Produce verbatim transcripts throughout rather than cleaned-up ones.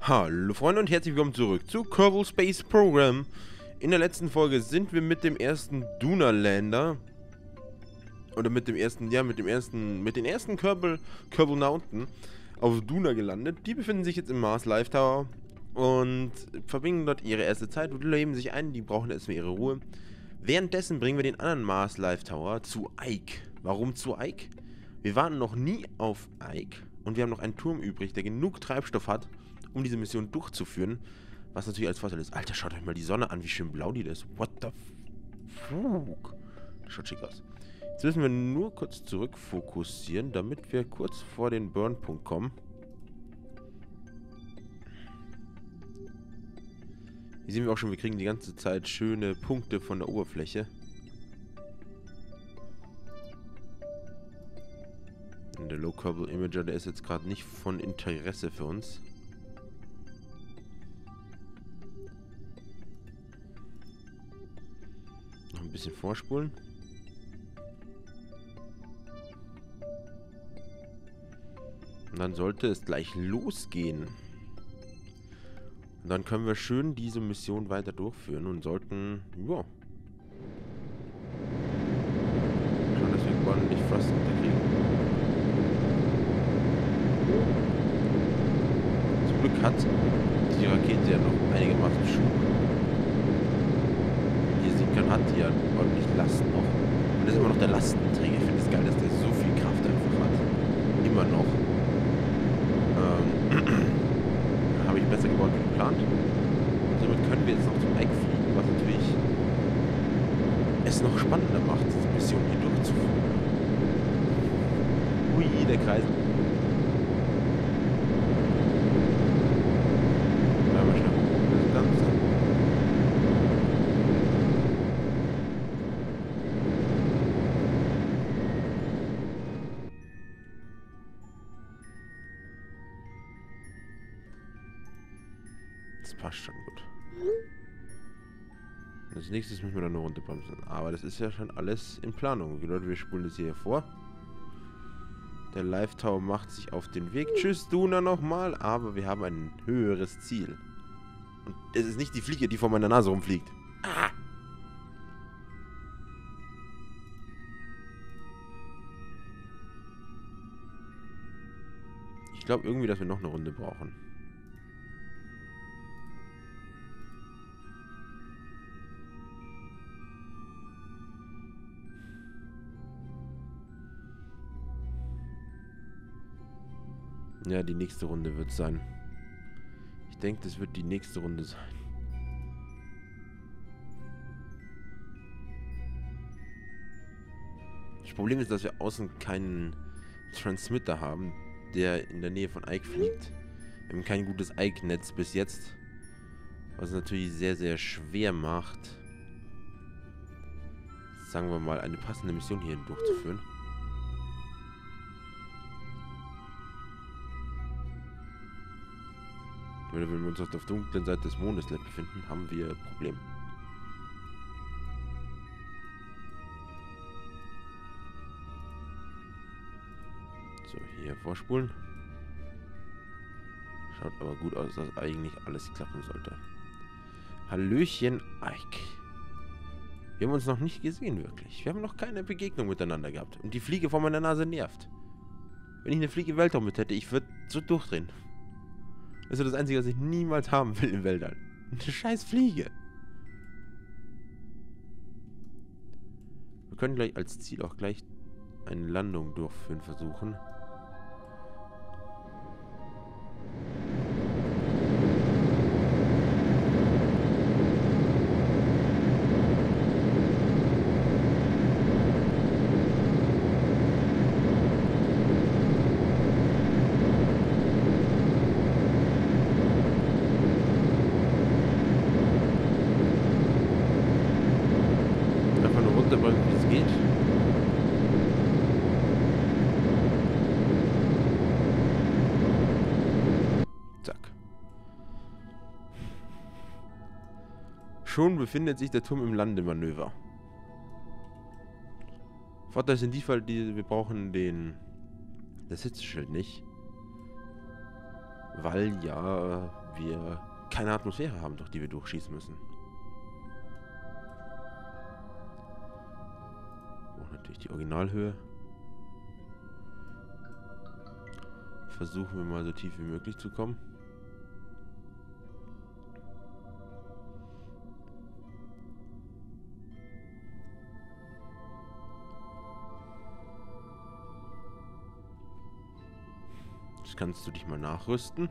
Hallo Freunde und herzlich willkommen zurück zu Kerbal Space Program. In der letzten Folge sind wir mit dem ersten Dunalander oder mit dem ersten, ja mit dem ersten, mit den ersten Kerbal, Kerbal-Nauten auf Duna gelandet. Die befinden sich jetzt im Mars Life Tower und verbringen dort ihre erste Zeit und leben sich ein, die brauchen erstmal ihre Ruhe. Währenddessen bringen wir den anderen Mars Life Tower zu Ike. Warum zu Ike? Wir waren noch nie auf Ike und wir haben noch einen Turm übrig, der genug Treibstoff hat, um diese Mission durchzuführen. Was natürlich als Vorteil ist. Alter, schaut euch mal die Sonne an, wie schön blau die ist. What the fuck? Das schaut schick aus. Jetzt müssen wir nur kurz zurückfokussieren, damit wir kurz vor den Burn-Punkt kommen. Hier sehen wir auch schon, wir kriegen die ganze Zeit schöne Punkte von der Oberfläche. Und der Low Kerbal Imager, der ist jetzt gerade nicht von Interesse für uns. Noch ein bisschen vorspulen. Und dann sollte es gleich losgehen. Und dann können wir schön diese Mission weiter durchführen und sollten, ja, schauen, dass wir ordentlich Frost unterkriegen. Zum Glück hat die Rakete ja noch einigermaßen Schub. Wie ihr sehen könnt, hat die ja ordentlich Last noch. Und das ist immer noch der Lastenträger. Ich finde es geil, dass der so viel Kraft einfach hat. Immer noch. Ähm, habe ich besser gebaut wie geplant. Und somit können wir jetzt noch zum Ike fliegen, was natürlich es noch spannender macht, diese Mission hier durchzuführen. Ui, der Kreisel. Einmal schnell hoch das Ganze. Das passt schon gut. Als nächstes müssen wir dann noch runterbremsen. Aber das ist ja schon alles in Planung. Die Leute, wir spulen das hier vor. Der Life Tower macht sich auf den Weg. Tschüss, Duna nochmal. Aber wir haben ein höheres Ziel. Und es ist nicht die Fliege, die vor meiner Nase rumfliegt. Ah! Ich glaube irgendwie, dass wir noch eine Runde brauchen. Ja, die nächste Runde wird sein. Ich denke, das wird die nächste Runde sein. Das Problem ist, dass wir außen keinen Transmitter haben, der in der Nähe von Ike fliegt. Wir haben kein gutes Ike-Netz bis jetzt. Was es natürlich sehr, sehr schwer macht, sagen wir mal, eine passende Mission hierhin durchzuführen. Wenn wir uns auf der dunklen Seite des Mondes befinden, haben wir ein Problem. So, hier vorspulen. Schaut aber gut aus, dass eigentlich alles klappen sollte. Hallöchen, Ike. Wir haben uns noch nicht gesehen, wirklich. Wir haben noch keine Begegnung miteinander gehabt. Und die Fliege vor meiner Nase nervt. Wenn ich eine Fliege im Weltraum mit hätte, ich würde so durchdrehen. Das ist das Einzige, was ich niemals haben will im Weltall. Eine scheiß Fliege. Wir können gleich als Ziel auch gleich eine Landung durchführen versuchen. Wie es geht. Zack. Schon befindet sich der Turm im Landemanöver. Vorteil ist in diesem Fall, die, wir brauchen den das Hitzeschild nicht. Weil ja wir keine Atmosphäre haben, durch die wir durchschießen müssen. Auch natürlich die Originalhöhe. Versuchen wir mal so tief wie möglich zu kommen. Jetzt kannst du dich mal nachrüsten.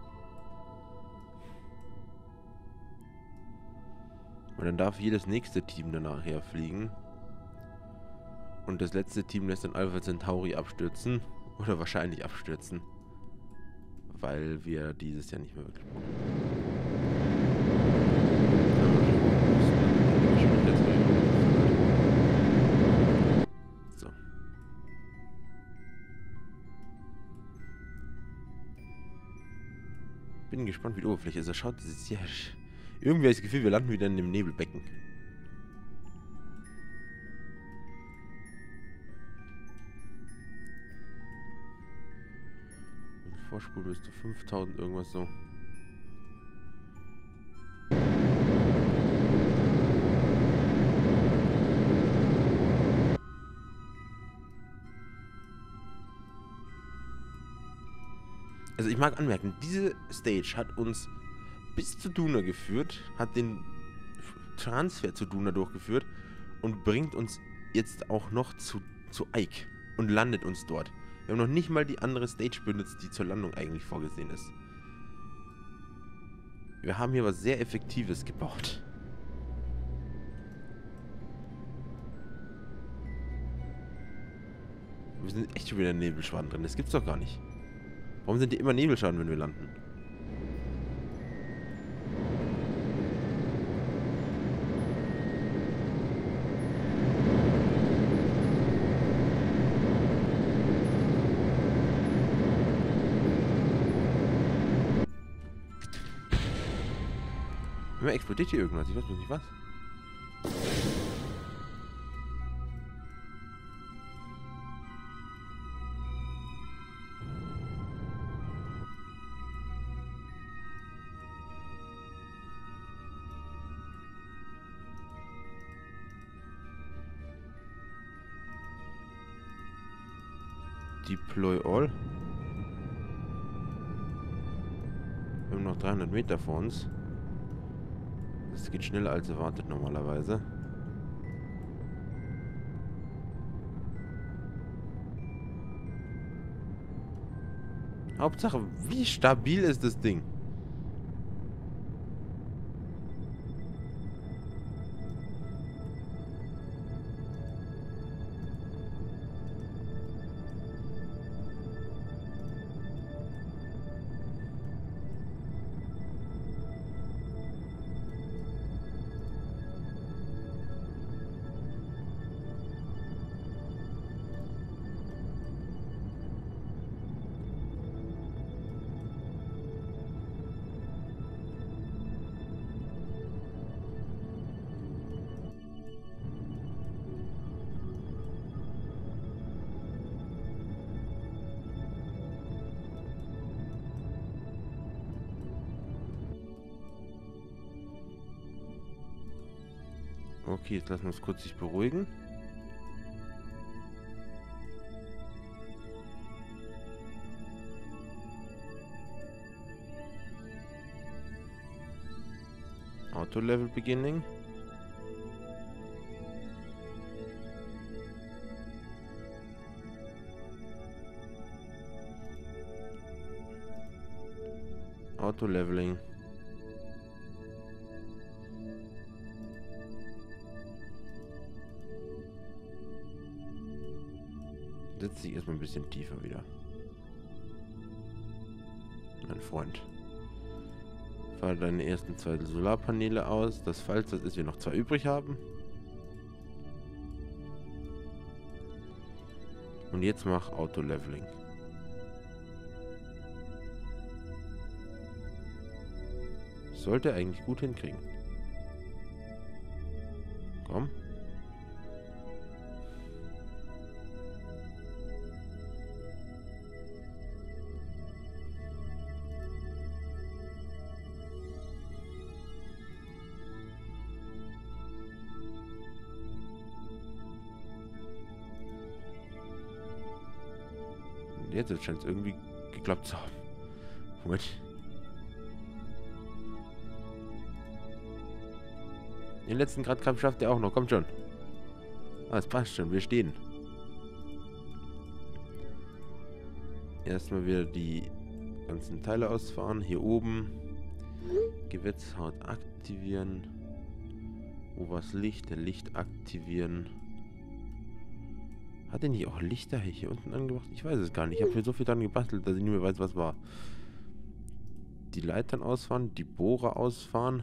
Und dann darf jedes nächste Team danach herfliegen. Und das letzte Team lässt dann Alpha Centauri abstürzen. Oder wahrscheinlich abstürzen. Weil wir dieses Jahr nicht mehr wirklich brauchen. So. Bin gespannt, wie die Oberfläche ist. Er schaut sehr... Irgendwie habe ich das Gefühl, wir landen wieder in dem Nebelbecken. Vorspul bis zu fünftausend, irgendwas so. Also ich mag anmerken, diese Stage hat uns bis zu Duna geführt, hat den Transfer zu Duna durchgeführt und bringt uns jetzt auch noch zu, zu Ike und landet uns dort. Wir haben noch nicht mal die andere Stage benutzt, die zur Landung eigentlich vorgesehen ist. Wir haben hier was sehr Effektives gebaut. Wir sind echt schon wieder in Nebelschwaden drin. Das gibt's doch gar nicht. Warum sind die immer Nebelschwaden, wenn wir landen? Immer explodiert hier irgendwas. Ich weiß nicht was. Deploy all. Wir haben noch dreihundert Meter vor uns. Das geht schneller als erwartet normalerweise. Hauptsache, wie stabil ist das Ding? Okay, jetzt lassen wir uns kurz sich beruhigen. Auto Level Beginning. Auto Leveling. Setz dich erstmal ein bisschen tiefer wieder. Mein Freund. Fahre deine ersten zwei Solarpaneele aus, dass falls das ist, wir noch zwei übrig haben. Und jetzt mach Auto-Leveling. Sollte eigentlich gut hinkriegen. Komm. Jetzt scheint es irgendwie geklappt zu haben. Moment. Den letzten Gradkampf schafft er auch noch. Kommt schon. Ah, es passt schon. Wir stehen. Erstmal wieder die ganzen Teile ausfahren. Hier oben. Gewächshaut aktivieren. Wo war's Licht? Der Licht aktivieren. Hat er nicht auch Lichter hier unten angebracht? Ich weiß es gar nicht. Ich habe hier so viel dran gebastelt, dass ich nicht mehr weiß, was war. Die Leitern ausfahren. Die Bohrer ausfahren.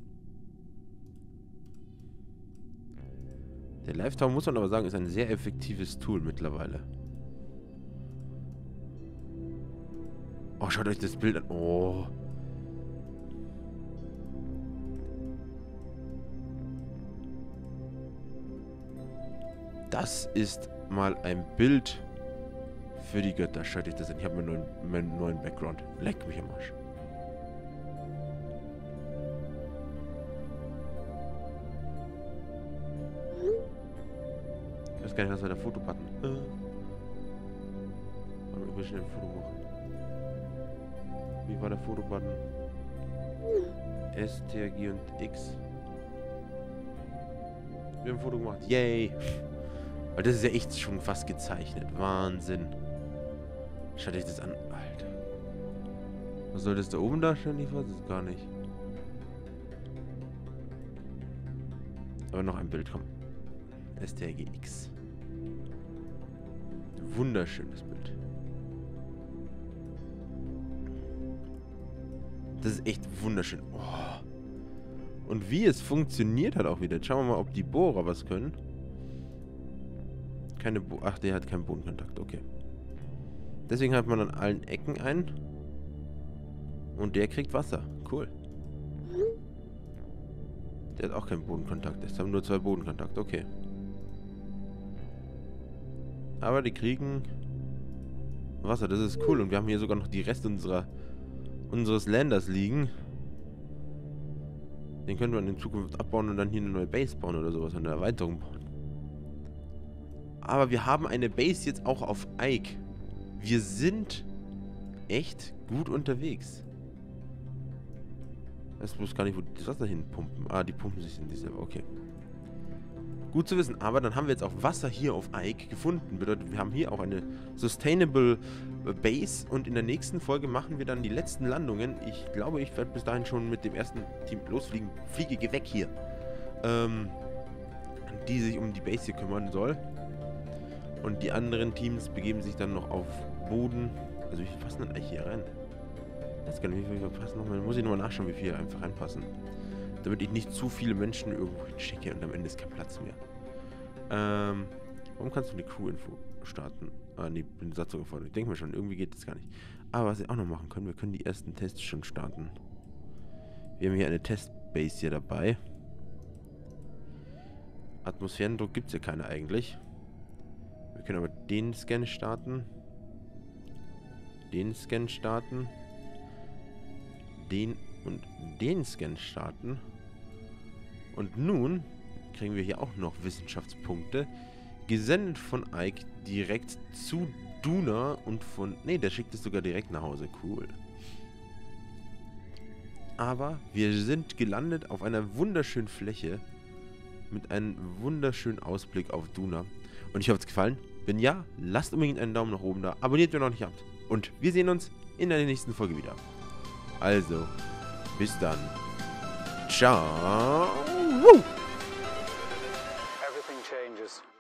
Der Live-Tower, muss man aber sagen, ist ein sehr effektives Tool mittlerweile. Oh, schaut euch das Bild an. Oh. Das ist mal ein Bild für die Götter. Schaut euch das an. Ich habe meinen neuen, meinen neuen Background. Leck mich am Arsch. Ich weiß gar nicht, was war der Fotobutton. Äh. Ich will schnell ein Foto machen. Wie war der Fotobutton? S, T, G und X. Wir haben ein Foto gemacht. Yay! Weil das ist ja echt schon fast gezeichnet. Wahnsinn. Schaut euch das an. Alter. Was soll das da oben darstellen? Ich weiß es gar nicht. Aber noch ein Bild, komm. S T R G X. Wunderschönes Bild. Das ist echt wunderschön. Oh. Und wie es funktioniert hat auch wieder. Jetzt schauen wir mal, ob die Bohrer was können. Keine Bo Ach, der hat keinen Bodenkontakt. Okay. Deswegen hat man an allen Ecken einen. Und der kriegt Wasser. Cool. Der hat auch keinen Bodenkontakt. Es haben nur zwei Bodenkontakt. Okay. Aber die kriegen Wasser. Das ist cool. Und wir haben hier sogar noch die Reste unserer unseres Landers liegen. Den können wir in Zukunft abbauen und dann hier eine neue Base bauen oder sowas. Eine Erweiterung bauen. Aber wir haben eine Base jetzt auch auf Ike. Wir sind echt gut unterwegs. Ich weiß bloß gar nicht, wo die das Wasser hinpumpen. Ah, die pumpen sich in die selber. Okay. Gut zu wissen. Aber dann haben wir jetzt auch Wasser hier auf Ike gefunden. Bedeutet, wir haben hier auch eine Sustainable Base. Und in der nächsten Folge machen wir dann die letzten Landungen. Ich glaube, ich werde bis dahin schon mit dem ersten Team losfliegen. Fliege, geh weg hier. Ähm, die sich um die Base hier kümmern soll. Und die anderen Teams begeben sich dann noch auf Boden. Also wie viel passen denn eigentlich hier rein? Das kann nicht, wie viel passen nochmal. Muss ich nochmal nachschauen, wie viel hier einfach reinpassen. Damit ich nicht zu viele Menschen irgendwo hinschicke und am Ende ist kein Platz mehr. Ähm, warum kannst du eine Crew-Info starten? Ah, nee, bin Besatzung gefordert. Ich denke mir schon, irgendwie geht das gar nicht. Aber was wir auch noch machen können, wir können die ersten Tests schon starten. Wir haben hier eine Testbase hier dabei. Atmosphärendruck gibt es ja keine eigentlich. Wir können aber den Scan starten. Den Scan starten. Den und den Scan starten. Und nun kriegen wir hier auch noch Wissenschaftspunkte. Gesendet von Ike direkt zu Duna und von... Ne, der schickt es sogar direkt nach Hause. Cool. Aber wir sind gelandet auf einer wunderschönen Fläche mit einem wunderschönen Ausblick auf Duna. Und ich hoffe, es hat gefallen. Wenn ja, lasst unbedingt einen Daumen nach oben da. Abonniert, wenn ihr noch nicht habt. Und wir sehen uns in der nächsten Folge wieder. Also, bis dann. Ciao. Everything changes.